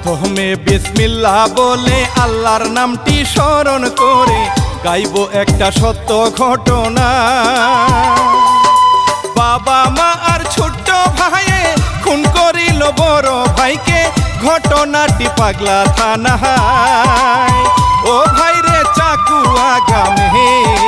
প্রথমে বিসমিল্লাহ বলে আল্লাহর নামটি স্মরণ করে গাইব একটা সত্য ঘটনা। বাবা মা আর ছোট্ট ভাইয়ে খুন করিল বড় ভাইকে, ঘটনাটি পাগলা থানায়। ও ভাইরে চাকু আগামে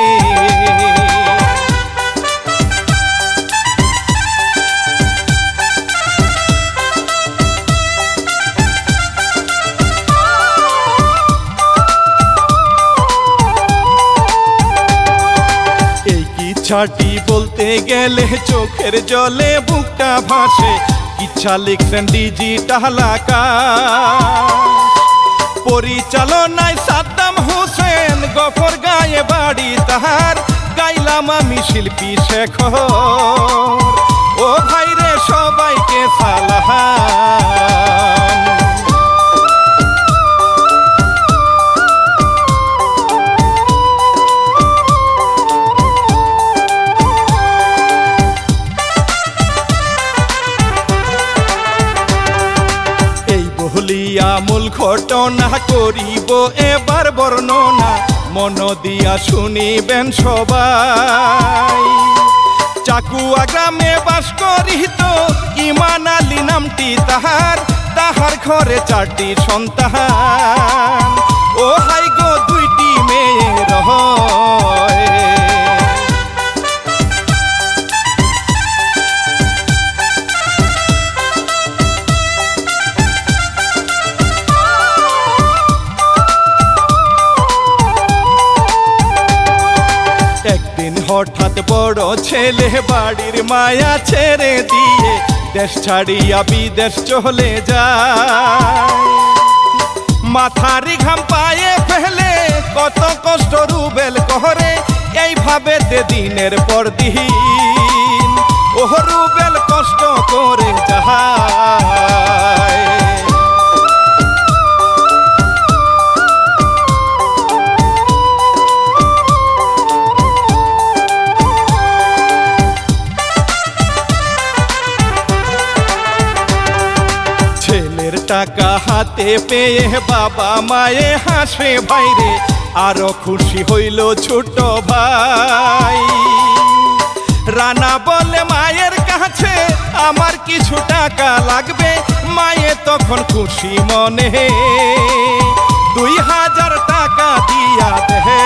ইচ্ছাটি বলতে গেলে চোখের জলে বুকটা ভাসে। ইচ্ছা লিখছেন ডিজিটাল আকাশ, পরিচালনায় সাদ্দাম হোসেন, গফর গায়ে বাড়ি তাহার, গাইলাম আমি শিল্পী শেখর। ও ভাইরে সবাইকে সালাম। মূল ঘটনা করিব এবার বর্ণনা, মন দিয়া শুনিবেন সবাই। চাকুয়া গ্রামে বাস করিত ইমান আলী নামটি তাহার, তাহার ঘরে 4টি সন্তান। ও হাই গো 2টি মেয়ে রয়। একদিন হঠাৎ বড় ছেলে বাড়ির মায়া ছেড়ে দিয়ে দেশ ছাড়িয়া বিদেশ চলে যায়। মাথারি ঘাম পায়ে ফেলে কত কষ্ট রুবেল করে, এইভাবে দিনের পর দিন ও রুবেল কষ্ট করে যায়। টাকা হাতে পেয়ে বাবা মায়ে হাসে ভাইরে, আরো খুশি হইল ছোট ভাই। রানা বলে মায়ের কাছে আমার কিছু টাকা লাগবে, মায়ে তখন খুশি মনে 2000 টাকা দিয়া দেয়।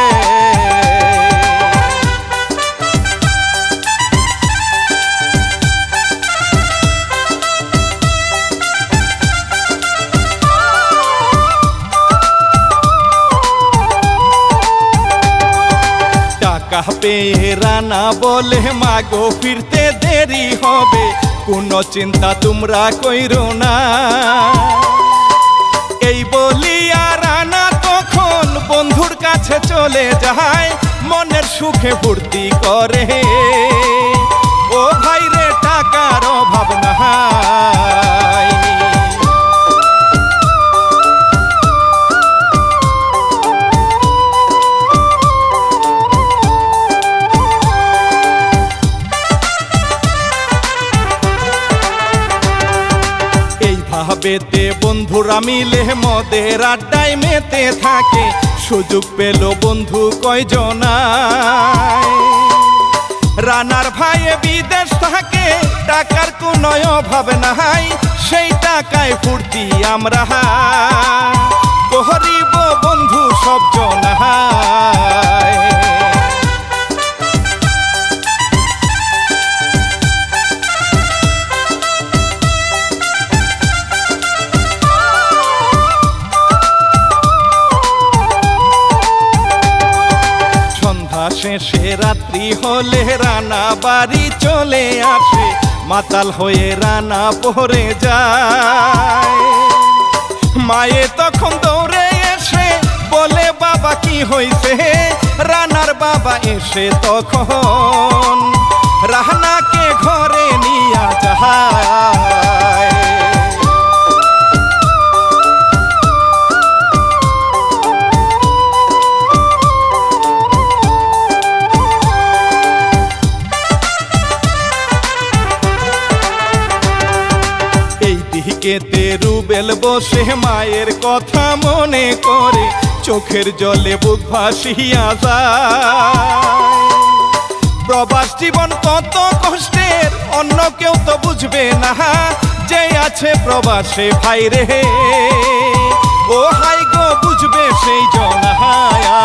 পেয়ে রানা বলে মাগো ফিরতে দেরি হবে, কোনো চিন্তা তোমরা কইরো না। এই বলিয়া রানা তখন বন্ধুর কাছে চলে যায়, মনের সুখে ফুর্তি করে। ও ভাইরে টাকার অভাব নাই। ভাবেতে বন্ধুরা মিলে মদের আড্ডায় মেতে থাকে, সুযোগ পেল বন্ধু কয়জনায়। রানার ভাইয়ে বিদেশ থাকে, টাকার কোনো অভাব নাই, সেই টাকায় ফুর্তি আমরা করিব বন্ধু সব জনায়। শেষে রাত্রি হলে রানা বাড়ি চলে আসে, মাতাল হয়ে রানা পড়ে যায়। মায়ে তখন দৌড়ে এসে বলে বাবা কি হইছে, রানার বাবা এসে তখন রানাকে ঘরে নিয়া যায়। দিকেতে রুবেল বসে মায়ের কথা মনে করে চোখের জলে বুক ভাসিয়া যায়। প্রবাস জীবন কত কষ্টের অন্য কেউ তো বুঝবে না, যে আছে প্রবাসে ভাই রে ও হাই গো বুঝবে সেই জনায়া।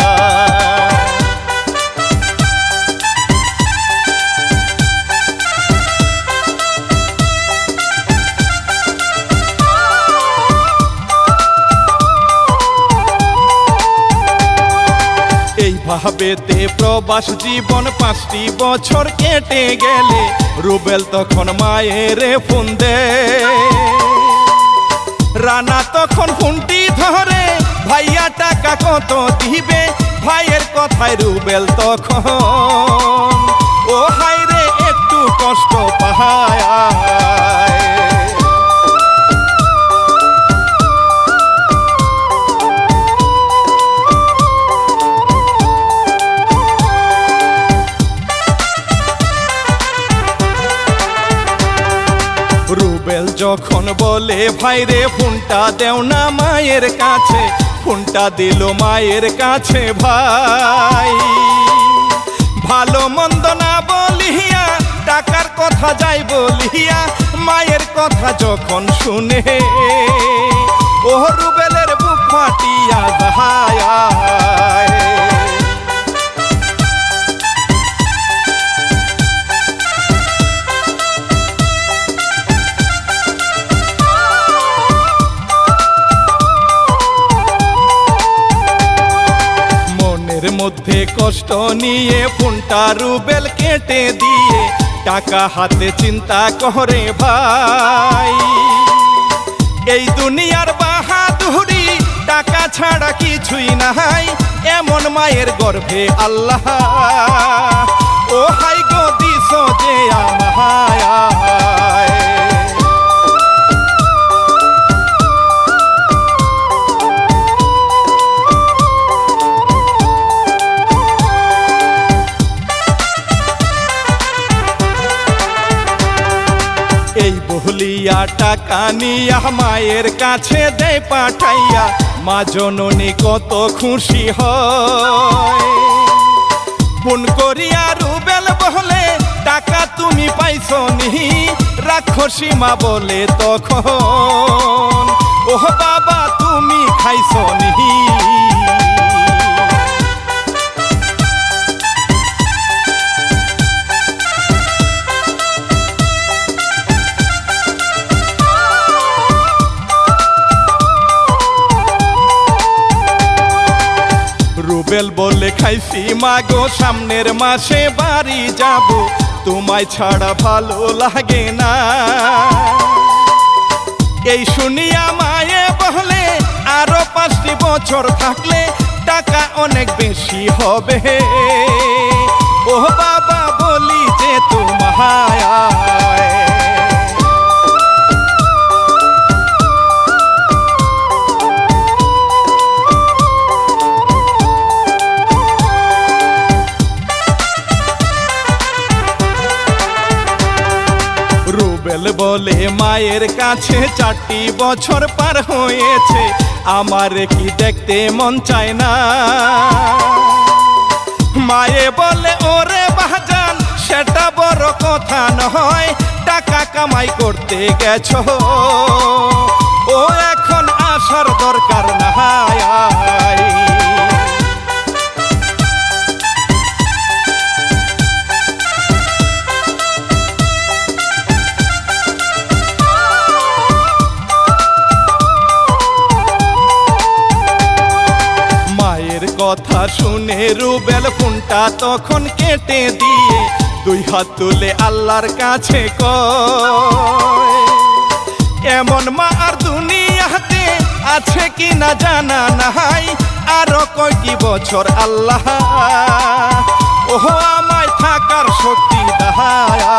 এইভাবেতে প্রবাস জীবন 5টি বছর কেটে গেলে রুবেল তখন মায়ের ফোন দেয়। রানা তখন ফোনটি ধরে, ভাইয়া টাকা কত দিবে, ভাইয়ের কথায় রুবেল তখন ও হাই রে একটু কষ্ট পায়। রুবেল যখন বলে ভাই রে ফোনটা দেও না মায়ের কাছে, ফোনটা দিল মায়ের কাছে ভাই। ভালো মন্দ না বলিয়া টাকার কথা যাই বলিয়া মায়ের কথা যখন শুনে ও রুবেলের বুক ফাটিয়া যায়। মধ্যে কষ্ট নিয়ে ফোনটা রুবেল কেটে দিয়ে টাকা হাতে চিন্তা করে ভাই। এই দুনিয়ার বাহাদুরি টাকা ছাড়া কিছুই নাই, এমন মায়ের গর্ভে আল্লাহ ও হাই গো দিস যে আমায়। এই বহলিয়া টাকা নিয়া মায়ের কাছে দেয় পাঠাইয়া, মা জননী কত খুশি হয়। ফোন করিয়া রুবেল বলে টাকা তুমি পাইছো নি, রাক্ষসী মা বলে তখন ও বাবা তুমি খাইছো নি। রুবেল বলে খাইছি মাগো সামনের মাসে বাড়ি যাব, তোমায় ছাড়া ভালো লাগে না। এই শুনিয়া মায়ে বলে আরো 5টি বছর থাকলে টাকা অনেক বেশি হবে, ও বাবা বলি যে তোমায়। রুবেল বলে মায়ের কাছে 4টি বছর পার হয়েছে, আমার কি দেখতে মন চায় না। মায়ে বলে ওরে বাজান সেটা বড় কথা নয়, টাকা কামাই করতে গেছো ও এখন আসার দরকার নাই। কথা শুনে রুবেল ফোনটা তখন কেটে দিয়ে 2 হাত তুলে আল্লাহর কাছে কয়, এমন মা আর দুনিয়াতে আছে কি না জানা নাই, আরো কয়টি বছর আল্লাহ ও আমায় থাকার শক্তি দাও।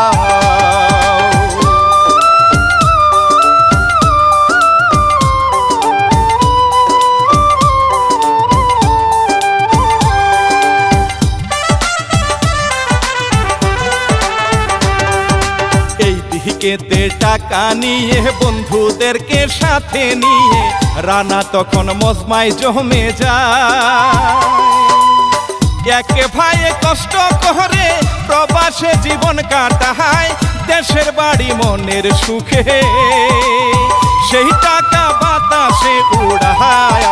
বিকেতে টাকা নিয়ে বন্ধুদেরকে সাথে নিয়ে রানা তখন মজমায় জমে যায়। একে ভাইয়ে কষ্ট করে প্রবাসে জীবন কাটায়, দেশের বাড়ি মনের সুখে সেই টাকা বাতাসে উড়ায়।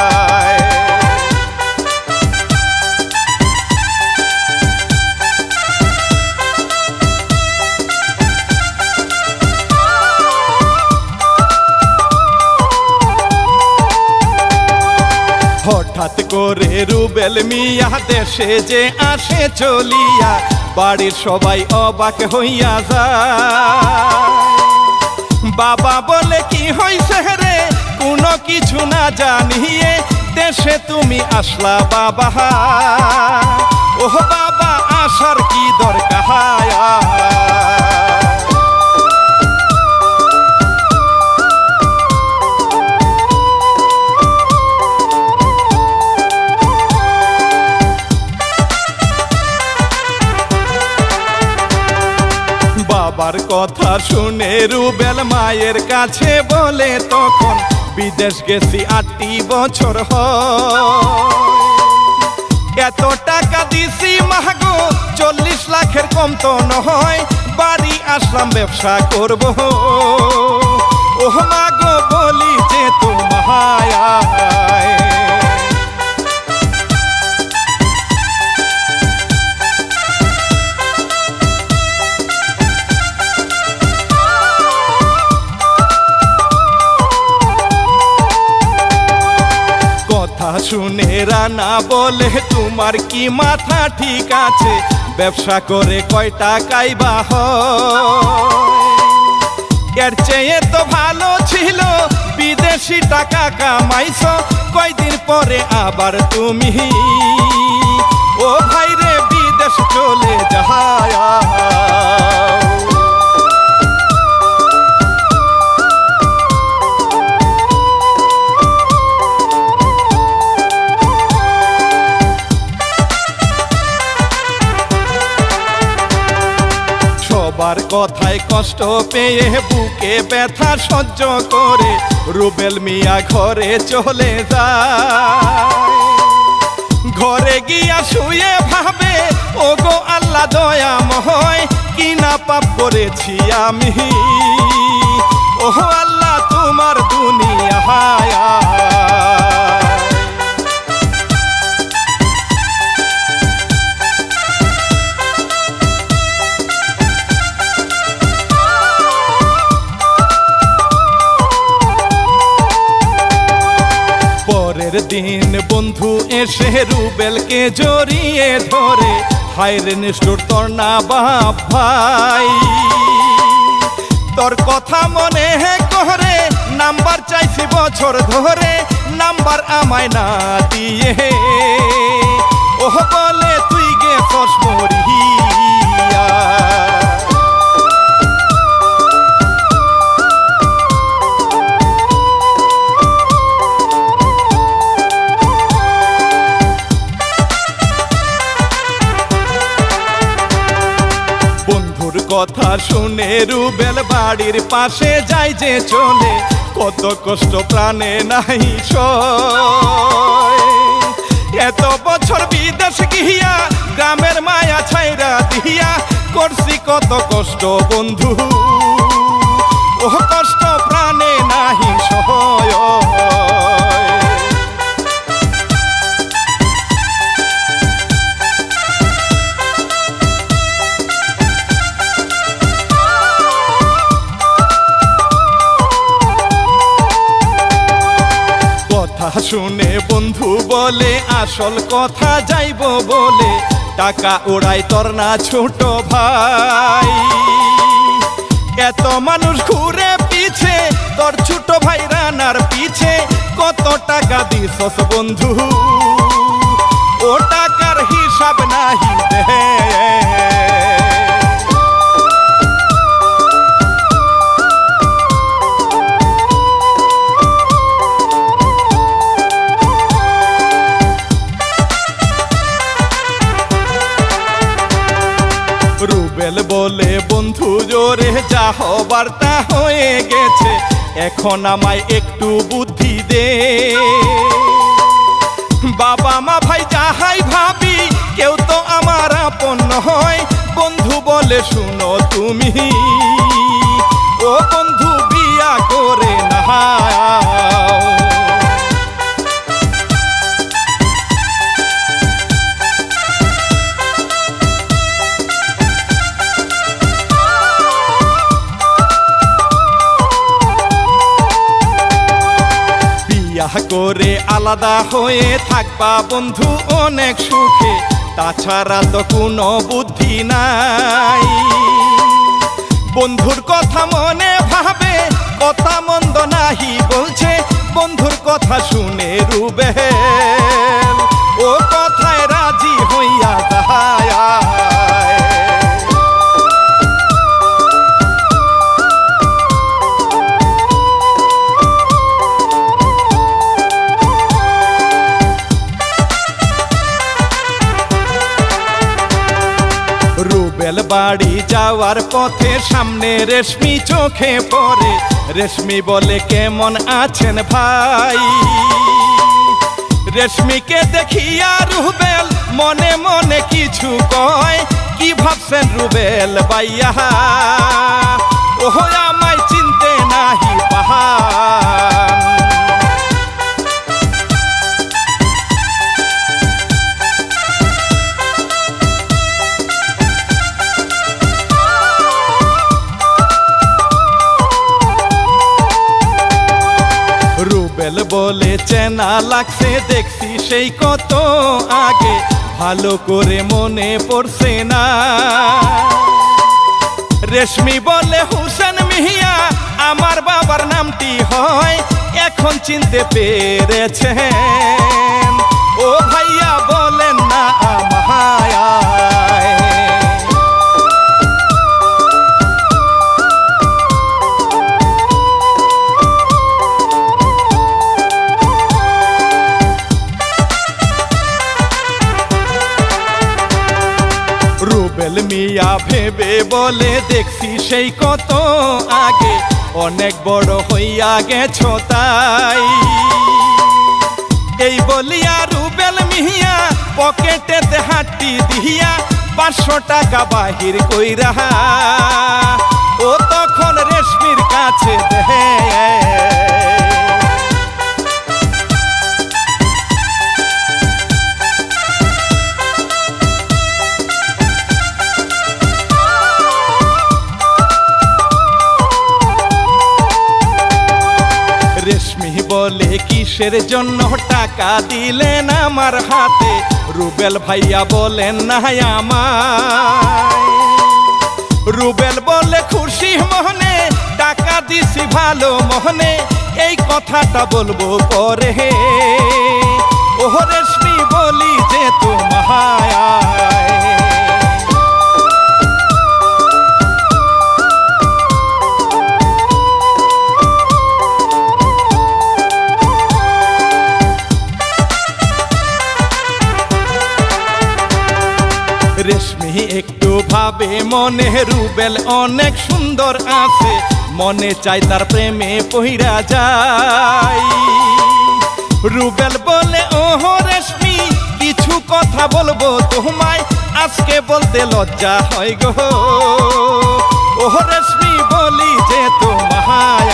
হঠাৎ করে রুবেল মিয়া দেশে যে আসে চলিয়া, বাড়ির সবাই অবাক হইয়া যায়। বাবা বলে কি হইছে রে, কোনো কিছু না জানিয়ে দেশে তুমি আসলা বাবা? ও বাবা আসার কি দরকার? বাবার কথা শুনে রুবেল মায়ের কাছে বলে তখন বিদেশ গেছি 8টি বছর এত টাকা দিছি মাগো 40 লাখের কম তো নয়, বাড়ি আসলাম ব্যবসা করব। ও মাগো বলি যে তোমায় শুনে রানা বলে তোমার কি মাথা ঠিক আছে, ব্যবসা করে কয় টাকাই বা এর চেয়ে তো ভালো ছিল বিদেশি টাকা কামাইছো, কয়দিন পরে আবার তুমি ও ভাইরে বিদেশ চলে যায়। সবার কথায় কষ্ট পেয়ে বুকে ব্যথা সহ্য করে রুবেল মিয়া ঘরে চলে যায়। ঘরে গিয়া শুয়ে ভাবে ও গো আল্লাহ দয়াময়, কি না পাপ করেছি আমি, ও আল্লাহ তোমার দুনিয়া। পরের দিন বন্ধু এসে রুবেলকে জড়িয়ে ধরে, হায়রে নিষ্ঠুর তোর না বাপ ভাই, তোর কথা মনে করে নাম্বার চাইছি বছর ধরে, নাম্বার আমায় না দিয়ে ও বলে তুই গেছস মরিয়া। কথা শুনে রুবেল বাড়ির পাশে যাই যে চলে, কত কষ্ট প্রাণে নাই সয়। এত বছর বিদেশ গিয়া গ্রামের মায়া ছাইরা দিয়া, করছি কত কষ্ট বন্ধু, ও কষ্ট প্রাণে নাহি সয়। শুনে বন্ধু বলে আসল কথা যাইব বলে, টাকা ওড়াই তোর না ছোট ভাই, এত মানুষ ঘুরে পিছে তোর ছোট ভাই রানার পিছে, কত টাকা দিছস বন্ধু ও টাকার হিসাব নাহি দে। রুবেল বলে বন্ধু করে যা হবার তা হয়ে গেছে, এখন আমায় একটু বুদ্ধি দে। বাবা মা ভাই যাহাই ভাবি কেউ তো আমার আপন নয়, বন্ধু বলে শুনো তুমি, ও বন্ধু বিয়া করে নাও। বিয়া করে আলাদা হয়ে থাকবা বন্ধু অনেক সুখে, তাছাড়া তো কোনো বুদ্ধি নাই। বন্ধুর কথা মনে ভাবে, কথা মন্দ নাহি বলছে, বন্ধুর কথা শুনে রুবেল ও কথায় রাজি হইয়া যায়। রুবেল বাড়ি যাওয়ার পথে সামনে রেশমি চোখে পড়ে, রেশমি বলে কেমন আছেন ভাই। রেশমিকে দেখিয়া রুবেল মনে মনে কিছু কয়, কি ভাবছেন রুবেল বাইয়া, ওহ আমায় চিনতে নাহি পাহান। রুবেল বলে চেনা লাগছে দেখছি সেই কত আগে, ভালো করে মনে পড়ছে না। রেশমি বলে হুসেন মিয়া আমার বাবার নামটি হয়, এখন চিনতে পেরেছেন, ও ভাইয়া বলেন না আমায়। রুবেল মিয়া ভেবে বলে দেখছি সেই কত আগে, অনেক বড় হইয়া গেছো তাই। এই বলিয়া রুবেল মিয়া পকেটেতে হাঁটি দিয়া 500 টাকা বাহির কইরা ও তখন রেশমির কাছে দেয়। রেশমি বলে কিসের জন্য টাকা দিলেন আমার হাতে, রুবেল ভাইয়া বলেন না আমায়। রুবেল বলে খুশি মনে টাকা দিছি ভালো মনে, এই কথাটা বলবো পরে, ও রেশমি বলি যে তোমায়। রেশমি একটু ভাবে মনে রুবেল অনেক সুন্দর আছে, মনে চাই তার প্রেমে পইরা যায়। রুবেল বলে ওহো রেশমি কিছু কথা বলবো তোমায়, আজকে বলতে লজ্জা হয় গো, ওহো রেশমি বলি যে তোমায়।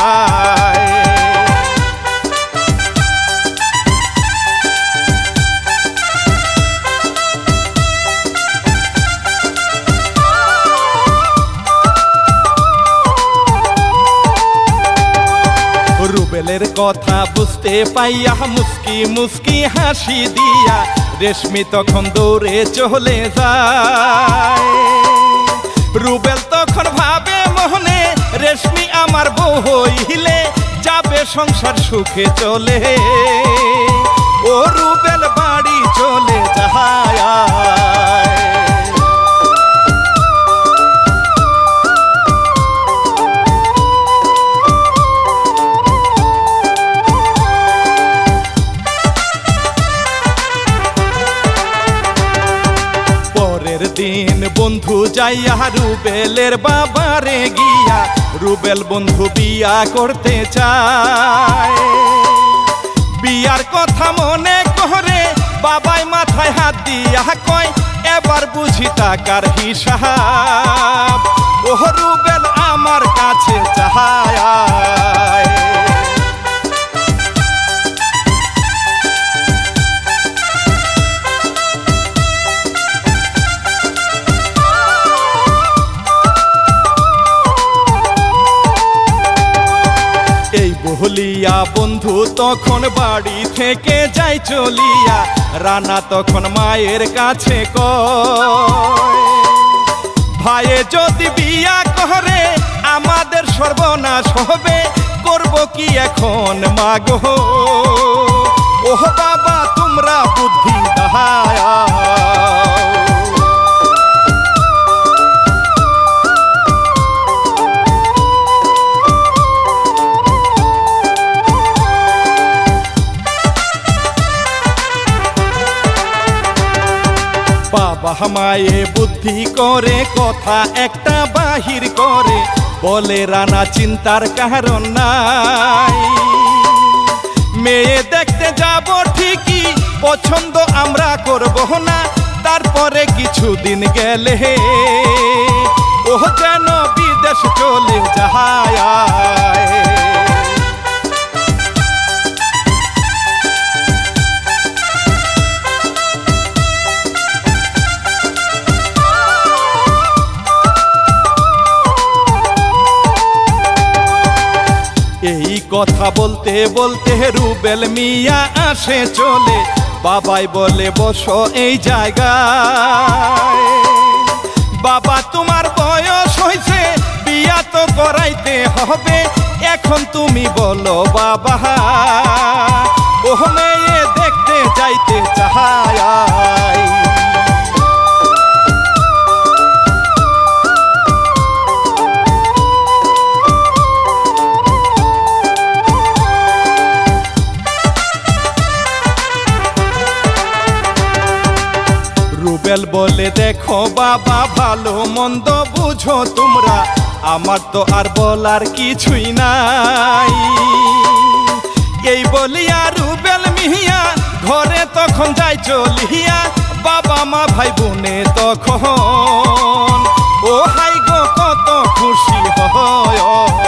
রুবেলের কথা বুঝতে পাইয়া মুস্কি মুস্কি হাসি দিয়া রেশমি তখন দৌড়ে চলে যায়। রুবেল তখন ভাবে মনে রেশমি আমার বউ হইলে যাবে সংসার সুখে চলে, ও রুবেল বাড়ি চলে যায়। দিন বন্ধু বন্ধু যাইয়া রুবেলের বাবারে গিয়া রুবেল বন্ধু বিয়া করতে চায়। বিয়ার কথা মনে করে বাবাই মাথায় হাত দিয়া কয় এবার বুঝি টাকার হিসাব, ও রুবেল আমার কাছে চাহায়। এই বলিয়া বন্ধু তখন বাড়ি থেকে যাই চলিয়া, রানা তখন মায়ের কাছে কয় ভাইয়ে যদি বিয়া করে আমাদের সর্বনাশ হবে, করব কি এখন মাগো, ও বাবা তোমরা বুদ্ধি দাও। বাবা মায়ে বুদ্ধি করে কথা একটা বাহির করে, বলে রানা চিন্তার কারণ নাই, মেয়ে দেখতে যাব ঠিকই পছন্দ আমরা করব না, তারপরে কিছুদিন গেলে ও যেন বিদেশ চলে যায়। এই কথা বলতে বলতে রুবেল মিয়া আসে চলে, বাবাই বলে বসো এই জায়গায়, বাবা তোমার বয়স হয়েছে বিয়া তো করাইতে হবে, এখন তুমি বলো বাবা ও মেয়ে দেখতে যাইতে চাহায়। রুবেল বলে দেখো বাবা ভালো মন্দ বুঝো তোমরা, আমার তো আর বলার কিছুই নাই। এই বলিয়া রুবেল মিয়া ঘরে তখন যাই চলিয়া, বাবা মা ভাই বোনে তখন ও হাই গো কত খুশি হয়।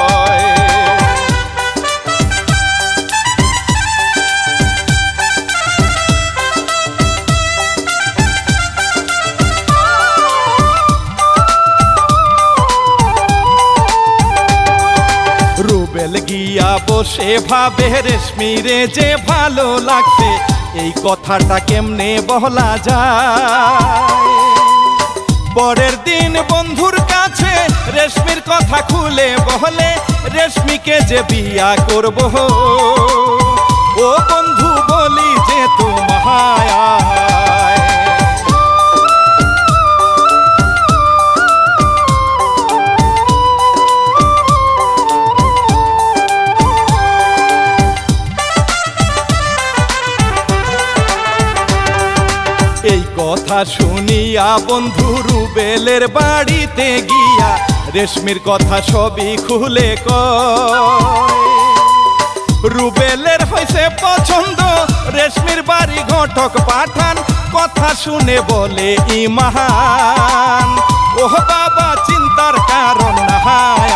রুবেল গিয়া বসে ভাবে রেশমিরে যে ভালো লাগছে, এই কথাটা কেমনে বলা যায়। পরের দিন বন্ধুর কাছে রেশমির কথা খুলে বলে, রেশমিকে যে বিয়া করব ও বন্ধু বলি যে তোমায়। এই কথা শুনিয়া বন্ধু রুবেলের বাড়িতে গিয়া রেশমির কথা সবই খুলে কয়, রুবেলের হয়েছে পছন্দ রেশমির বাড়ি ঘটক পাঠান, কথা শুনে বলে ইমান ও বাবা চিন্তার কারণ নাই।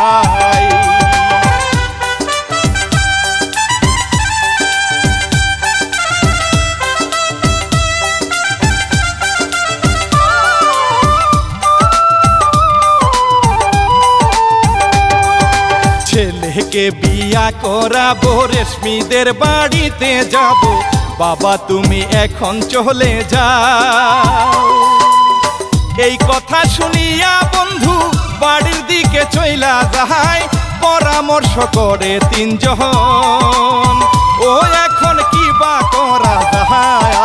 ছেলেকে বিয়া করাবো রেশমিদের বাড়িতে যাব, বাবা তুমি এখন চলে যাও। এই কথা শুনিয়া বন্ধু বাড়ির দিকে চইলা যায়, পরামর্শ করে তিনজন ও এখন কি বা করা যায়।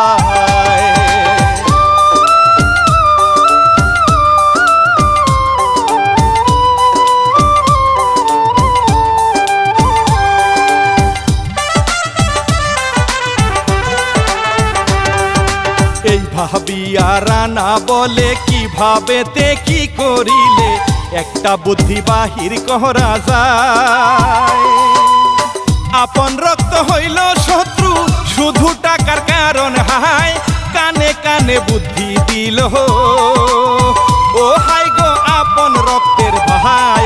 ভাবিয়া রানা বলে কিভাবেতে কি করিলে একটা বুদ্ধি বাহির করা যায়। আপন রক্ত হইল শত্রু শুধু টাকার কারণ হায়, কানে কানে বুদ্ধি দিল ও হাই গো আপন রক্তের ভাই।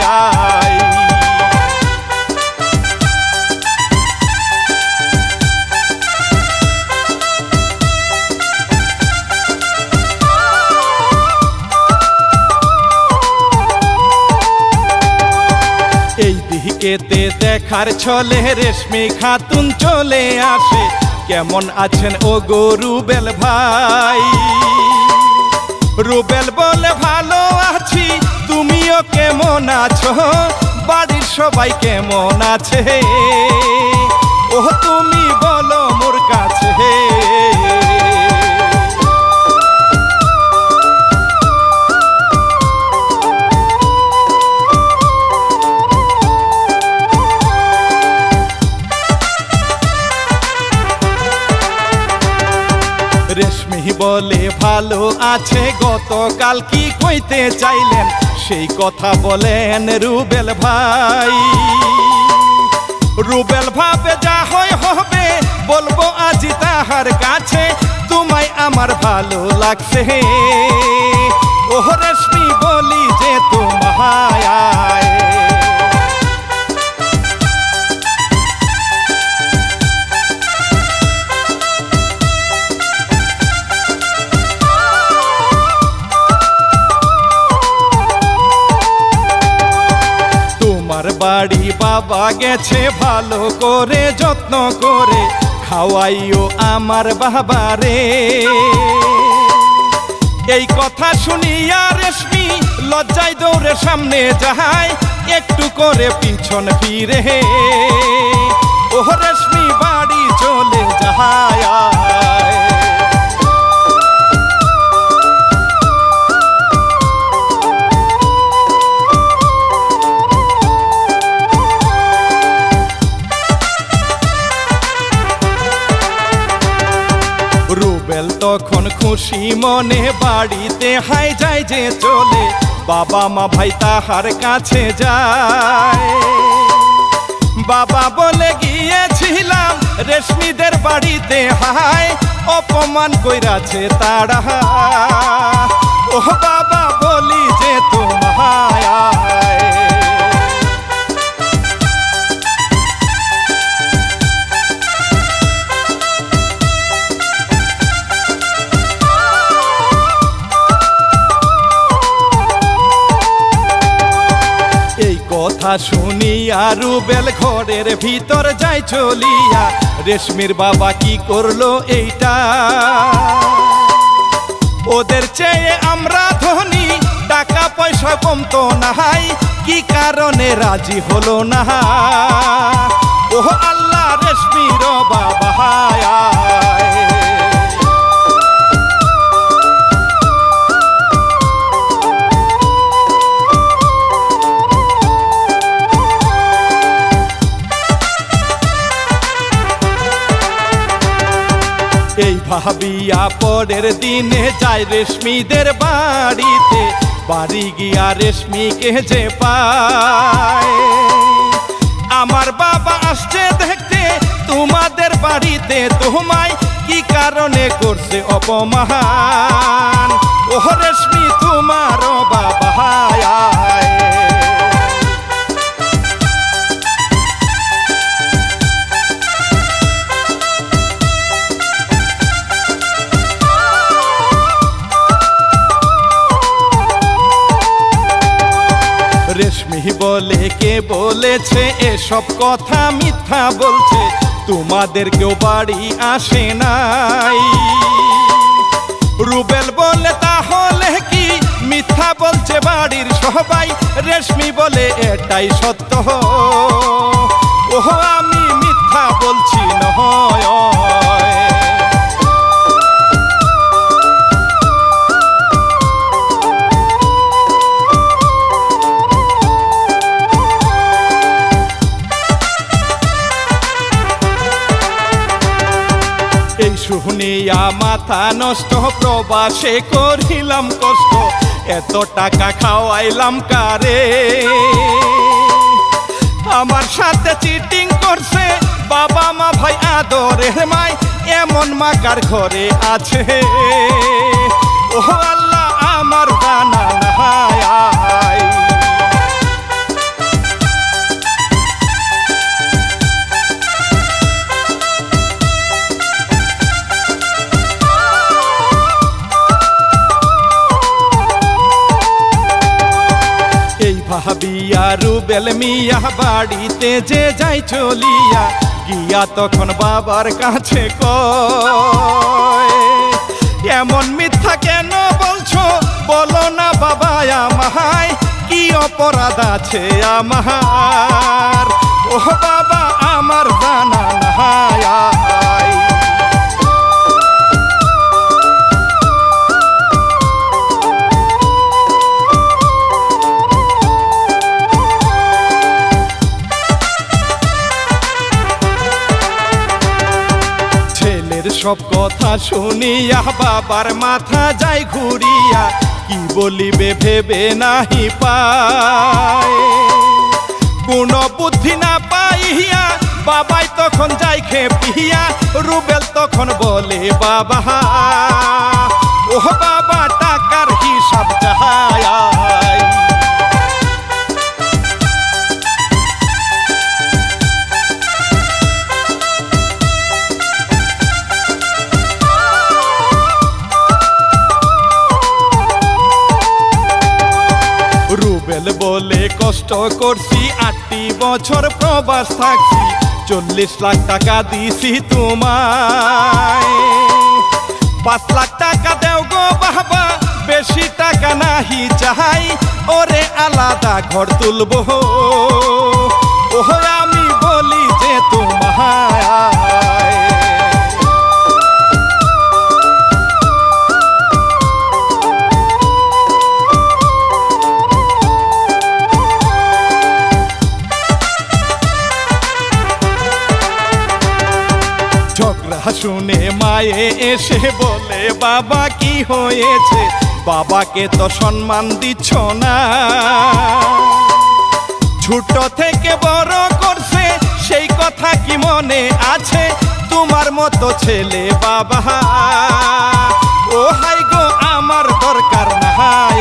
এই দিকেতে দেখার ছলে রেশমি খাতুন চলে আসে, কেমন আছেন ও গো রুবেল ভাই? রুবেল বলে ভালো আছি, তুমিও কেমন আছো? বাড়ির সবাই কেমন আছে? ও তুমি বলো মোর কাছে। রেশমি বলে ভালো আছে, গতকাল কি কইতে চাইলেন সেই কথা বলেন রুবেল ভাই। রুবেল ভাবে যা হয় হবে, বলবো আজি তাহার কাছে, তোমায় আমার ভালো লাগছে। ও রেশমি বলি যে তোমায় বাড়ি বাবা গেছে ভালো করে যত্ন করে, খাওয়াইও আমার বাবারে। এই কথা শুনিয়া রেশমি লজ্জায় দৌড়ে সামনে যায়, একটু করে পিছন ফিরে ও রেশমি বাড়ি চলে যায়। রুবেল তখন খুশি মনে বাড়িতে হাই যায় যে চলে, বাবা মা ভাই তাহার কাছে যায়। বাবা বলে গিয়েছিলাম রেশমিদের বাড়িতে হাই, অপমান কইরাছে তারা। ও বাবা বলি যে তোমায় কথা শুনিয়া রুবেল ঘরের ভিতর যাই চলিয়া, রেশমির বাবা কি করলো এইটা? ওদের চেয়ে আমরা ধনী, টাকা পয়সা কমতো না, কি কারণে রাজি হলো না? ও আল্লাহ রেশমির বাবা এই ভাবিয়া পরের দিনে যায় রেশমিদের বাড়িতে, বাড়ি গিয়া রেশমিকে যে পায়। আমার বাবা আসছে দেখতে তোমাদের বাড়িতে, তোমায় কি কারণে করছে অপমান? ও রেশমি তোমার বাবা রেশমি বলে কে বলেছে এসব কথা মিথ্যা বলছে, তোমাদের কেউ বাড়ি আসে নাই। রুবেল বলে তাহলে কি মিথ্যা বলছে বাড়ির সবাই? রেশমি বলে এটাই সত্য, ও আমি মিথ্যা বলছি নয়। এই শুনিয়া মাথা নষ্ট, প্রবাসে করিলাম কষ্ট, এত টাকা খাওয়াইলাম কারে। আমার সাথে চিটিং করছে বাবা মা ভাই আদরের মাই, এমন মাকার ঘরে আছে। ও আল্লাহ আমার জানা নাই। এই ভাবিয়া রুবেল মিয়া বাড়িতে যে যাই চলিয়া, গিয়া তখন বাবার কাছে কয়, এমন মিথ্যা কেন বলছো, বলো না বাবা আমায়, কি অপরাধ আছে আমার। ও বাবা আমার জানা নাই। সব কথা শুনিয়া বাবার মাথা যায় ঘুরিয়া, কি বলিবে ভেবে নাহি পায়। কোন বুদ্ধি না পাইয়া বাবাই তখন যাই খেপিয়া, রুবেল তখন বলে বাবা, ও বাবা টাকার হিসাব চাই। রুবেল বলে কষ্ট করছি 8টি বছর প্রবাস থাকছি, 40 লাখ টাকা দিছি তোমায়। 5 লাখ টাকা দেও গো বাবা, বেশি টাকা নাহি চাই, ওরে আলাদা ঘর তুলবো। ও আমি বলি যে তোমায়, ঝগড়া শুনে মায়ে এসে বলে বাবা কি হয়েছে, বাবাকে তো সম্মান দিচ্ছ না। ছোট থেকে বড় করছে সেই কথা কি মনে আছে, তোমার মতো ছেলে বাবা। ও হাই গো আমার দরকার নাই।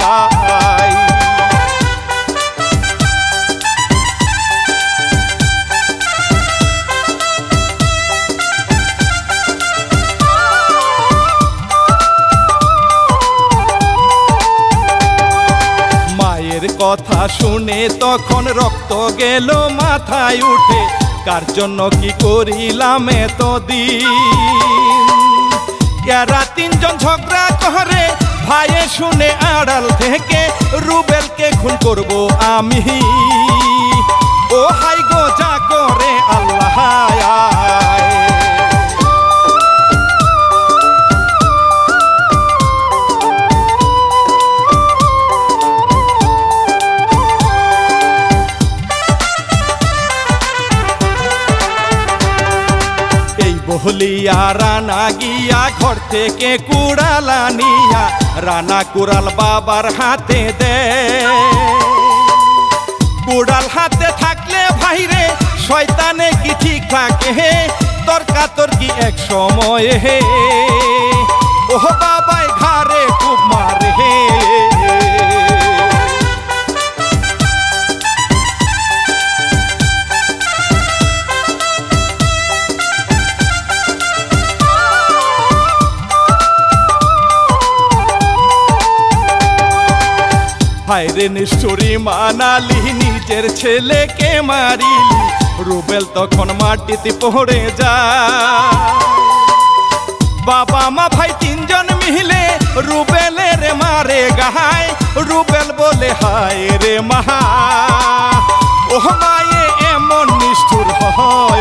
কথা শুনে তখন রক্ত গেল মাথায় উঠে, কার জন্য কি করিলাম এতদিন। এরা 3 জন ঝগড়া করে, ভাইয়ে শুনে আড়াল থেকে, রুবেলকে খুন করব আমি। ও হাই গো যা করে আল্লাহ। বলিয়া রানা গিয়া ঘর থেকে কুড়াল আনিয়া, রানা কুড়াল বাবার হাতে দে। কুড়াল হাতে থাকলে ভাইরে শয়তানে কি ঠিক থাকে, তর্কাতর্কি এক সময়ে। ও বাবাই ঘাড়ে খুব মারে। হায়রে নিষ্ঠুরি মানালি, নিজের ছেলেকে মারিলি। রুবেল তখন মাটিতে পড়ে যায়, বাবা মা ভাই 3 জন মিলে রুবেলের মারে গায়। রুবেল বলে হায় রে মা, ও মায়ে এমন নিষ্ঠুর হয়।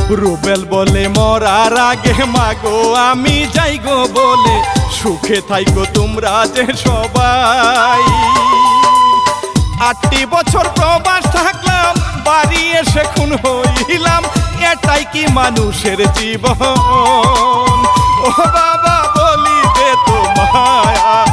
রুবেল বলে মরার আগে মাগো আমি যাইগো বলে সুখে থাইগো তোমরা যে সবাই। 8টি বছর প্রবাস থাকলাম, বাড়ি এসে খুন হইলাম, এটাই কি মানুষের জীবন? ও বাবা বলি দে তোমায়।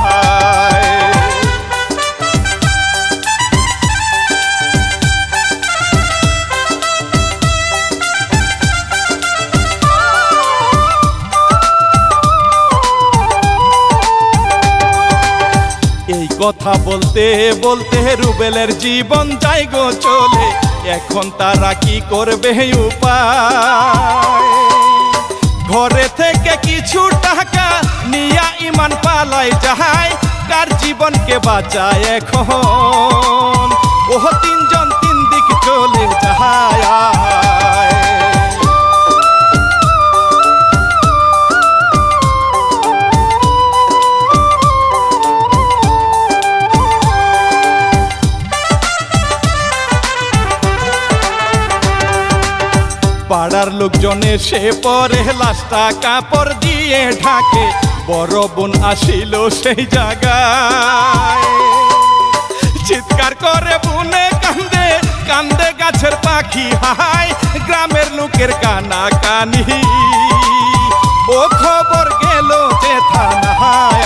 এই কথা বলতে বলতে রুবেলের জীবন যায় গো চলে, এখন তারা কি করবে উপায়? ঘরে থেকে কিছু টাকা নিয়া ইমান পালাই যায়, কার জীবনকে বাঁচায় এখন? ও 3 জন 3 দিক চলে যায়। পাড়ার লোকজন এসে পরে লাশটা কাপড় দিয়ে ঢাকে, বড় বোন আসিল সেই জায়গায়। চিৎকার করে বুনে কান্দে কান্দে গাছের পাখি হায়, গ্রামের লোকের কানা কানি ও খবর গেল যে থানায়।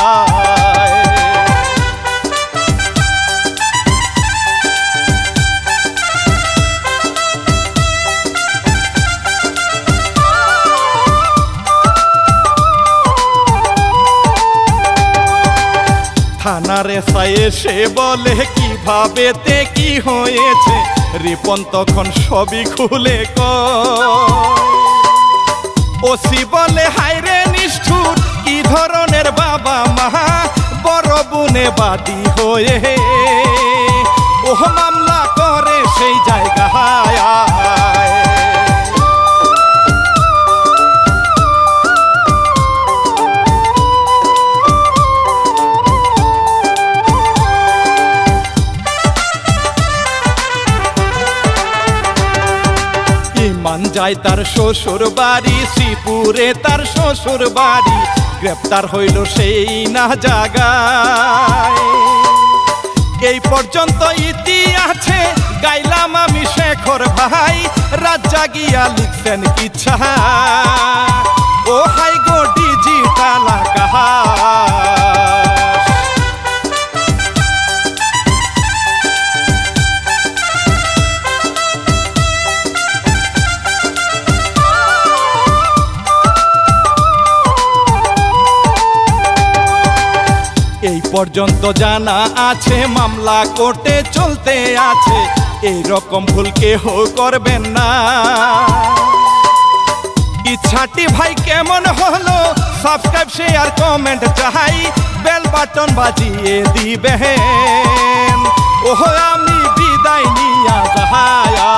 থানার এসআই এসে বলে কিভাবে তে কি হয়েছে, রিপন তখন সবই খুলে কয়। ওসি বলে হায়রে নিষ্ঠুর, কি ধরনের বাবা মা, বড় বুনে বাদী হয়ে ও মামলা করে সেই জায়গায়। মান যায় তার শ্বশুর বাড়ি, শ্রীপুরে তার শ্বশুর বাড়ি, গ্রেপ্তার হইল সেই না জায়গায়। এই পর্যন্ত ইতিহাসে গাইলাম আমি শেখর ভাই, রাত জাগিয়া লিখছেন কিচ্ছা ও হাই গো ডিজিটাল আকাশ। এই পর্যন্ত জানা আছে মামলা কোর্টে চলতে আছে, এই রকম ভুল কেহ করবেন না। ইচ্ছাটি ভাই কেমন হলো, সাবস্ক্রাইব শেয়ার কমেন্ট চাই, বেল বাটন বাজিয়ে দিবেন। ওহ আমি বিদায় নিয়া যাই।